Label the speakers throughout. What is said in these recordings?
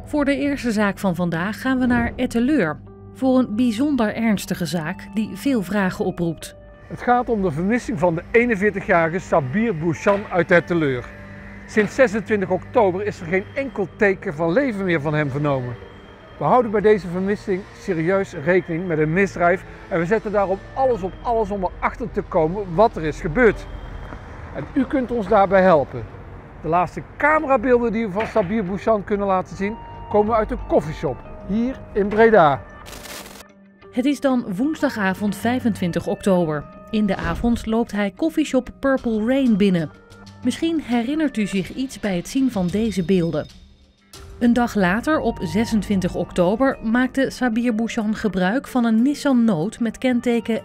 Speaker 1: Voor de eerste zaak van vandaag gaan we naar Etteleur. Voor een bijzonder ernstige zaak die veel vragen oproept.
Speaker 2: Het gaat om de vermissing van de 41-jarige Sabir Bouchan uit Etteleur. Sinds 26 oktober is er geen enkel teken van leven meer van hem vernomen. We houden bij deze vermissing serieus rekening met een misdrijf en we zetten daarom alles op alles om erachter te komen wat er is gebeurd. En u kunt ons daarbij helpen. De laatste camerabeelden die we van Sabir Bouchan kunnen laten zien, komen uit een koffieshop hier in Breda.
Speaker 1: Het is dan woensdagavond 25 oktober. In de avond loopt hij koffieshop Purple Rain binnen. Misschien herinnert u zich iets bij het zien van deze beelden. Een dag later, op 26 oktober, maakte Sabir Bouchan gebruik van een Nissan Note met kenteken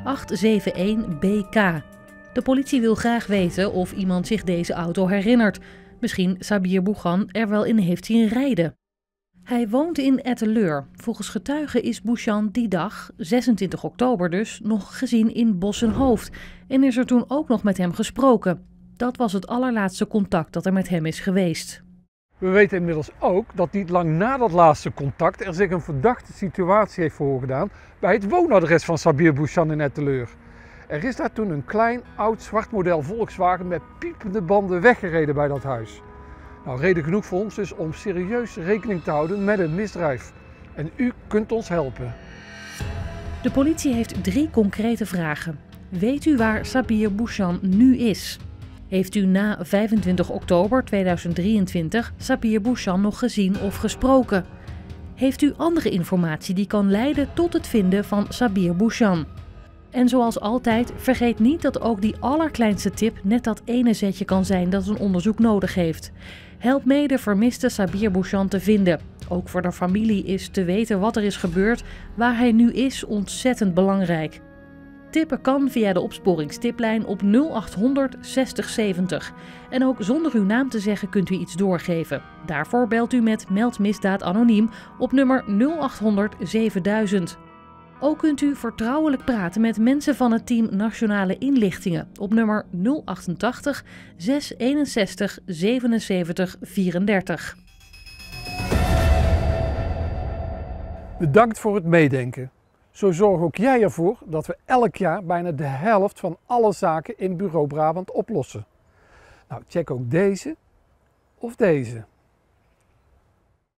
Speaker 1: L871BK. De politie wil graag weten of iemand zich deze auto herinnert. Misschien Sabir Bouchan er wel in heeft zien rijden. Hij woont in Etteleur. Volgens getuigen is Bouchan die dag, 26 oktober dus, nog gezien in Bossenhoofd en is er toen ook nog met hem gesproken. Dat was het allerlaatste contact dat er met hem is geweest.
Speaker 2: We weten inmiddels ook dat niet lang na dat laatste contact er zich een verdachte situatie heeft voorgedaan bij het woonadres van Sabir Bouchan in Etteleur. Er is daar toen een klein oud zwart model Volkswagen met piepende banden weggereden bij dat huis. Nou, reden genoeg voor ons dus om serieus rekening te houden met een misdrijf. En u kunt ons helpen.
Speaker 1: De politie heeft 3 concrete vragen. Weet u waar Sabir Bouchan nu is? Heeft u na 25 oktober 2023 Sabir Bouchan nog gezien of gesproken? Heeft u andere informatie die kan leiden tot het vinden van Sabir Bouchan? En zoals altijd, vergeet niet dat ook die allerkleinste tip net dat ene zetje kan zijn dat een onderzoek nodig heeft. Help mee de vermiste Sabir Bouchan te vinden. Ook voor de familie is te weten wat er is gebeurd, waar hij nu is, ontzettend belangrijk. Tippen kan via de opsporingstiplijn op 0800 60 70. En ook zonder uw naam te zeggen kunt u iets doorgeven. Daarvoor belt u met Meld Misdaad Anoniem op nummer 0800 7000. Ook kunt u vertrouwelijk praten met mensen van het team Nationale Inlichtingen op nummer 088 661 77 34.
Speaker 2: Bedankt voor het meedenken. Zo zorg ook jij ervoor dat we elk jaar bijna de helft van alle zaken in Bureau Brabant oplossen. Nou, check ook deze of deze.